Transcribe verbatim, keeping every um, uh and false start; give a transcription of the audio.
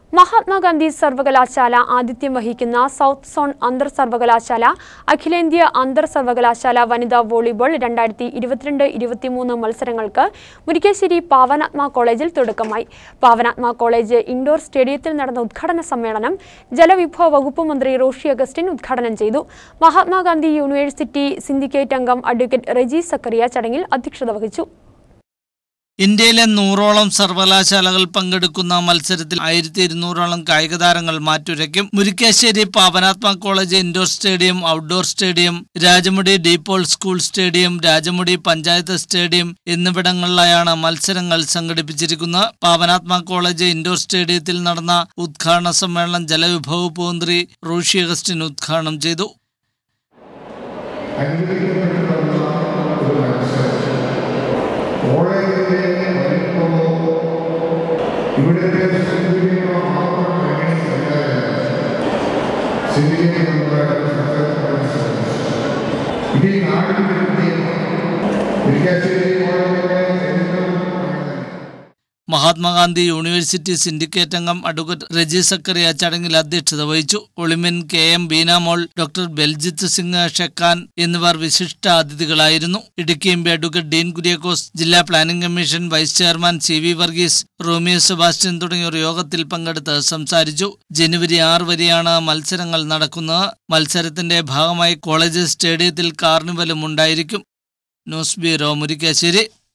മഹാത്മാഗാന്ധി സർവകലാശാല ആതിഥ്യം വഹിക്കുന്ന south zone അന്തർ സർവകലാശാല അഖിലേന്ത്യാ അന്തർ സർവകലാശാല വനിതാ വോളിബോൾ രണ്ടായിരത്തി ഇരുപത്തിരണ്ട് ഇരുപത്തിമൂന്ന് മത്സരങ്ങൾക്ക് മുരിക്കാശ്ശേരി പാവനാത്മ കോളേജിൽ തുടക്കമായി. പാവനാത്മ കോളേജ് ഇൻഡോർ സ്റ്റേഡിയത്തിൽ നടന്ന ഉദ്ഘാടന സമ്മേളനം ജലവിഭവ വകുപ്പ് മന്ത്രി റോഷി അഗസ്റ്റിൻ ഉദ്ഘാടനം ചെയ്തു. മഹാത്മാഗാന്ധി യൂണിവേഴ്സിറ്റി സിൻഡിക്കേറ്റ് അംഗം അഡ്വക്കേറ്റ് റെജി സക്കറിയ ചടങ്ങിൽ അധ്യക്ഷത വഹിച്ചു. ഇന്ത്യയിലെ നൂറോളം സർവകലാശാലകൾ പങ്കെടുക്കുന്ന മത്സരത്തിൽ ആയിരത്തി ഇരുന്നൂറോളം കായിക താരങ്ങൾ മാറ്റുരയ്ക്കും. Murickassery Pavanatma college indoor stadium, outdoor stadium, Rajamudi Depaul school stadium, Rajamudi panchayat stadium എന്നിവിടങ്ങളിലായാണ് മത്സരങ്ങൾ സംഘടിപ്പിച്ചിരിക്കുന്നത്. പാവനാത്മ കോളേജ് ഇൻഡോർ സ്റ്റേഡിയത്തിൽ നടന്ന ഉദ്ഘാടന സമ്മേളനം ജലവിഭവ വകുപ്പ് മന്ത്രി റോഷി അഗസ്റ്റിൻ ഉദ്ഘാടനം ചെയ്തു. മഹാത്മാഗാന്ധി യൂണിവേഴ്സിറ്റി സിൻഡിക്കേറ്റ് അംഗം അഡ്വക്കേറ്റ് റെജി സക്കറിയ ചടങ്ങിൽ അധ്യക്ഷത വഹിച്ചു. Olympian K M Beenamol, doctor Beljith Singh Shekhon എന്നിവർ വിശിഷ്ട അതിഥികളായിരുന്നു. Idukki M P advocate Dean Kuriakose, ജില്ലാ planning commission vice chairman C V Varghese, Romeo Sebastian തുടങ്ങിയവർ യോഗത്തിൽ പങ്കെടുത്ത് സംസാരിച്ചു. ജനുവരി ആറ് വരെയാണ് മത്സരങ്ങൾ നടക്കുന്നത്. മത്സരത്തിന്റെ ഭാഗമായി കോളേജ് സ്റ്റേഡിയത്തിൽ കാർണിവലും ഉണ്ടായിരിക്കും. News bureau, Murickassery.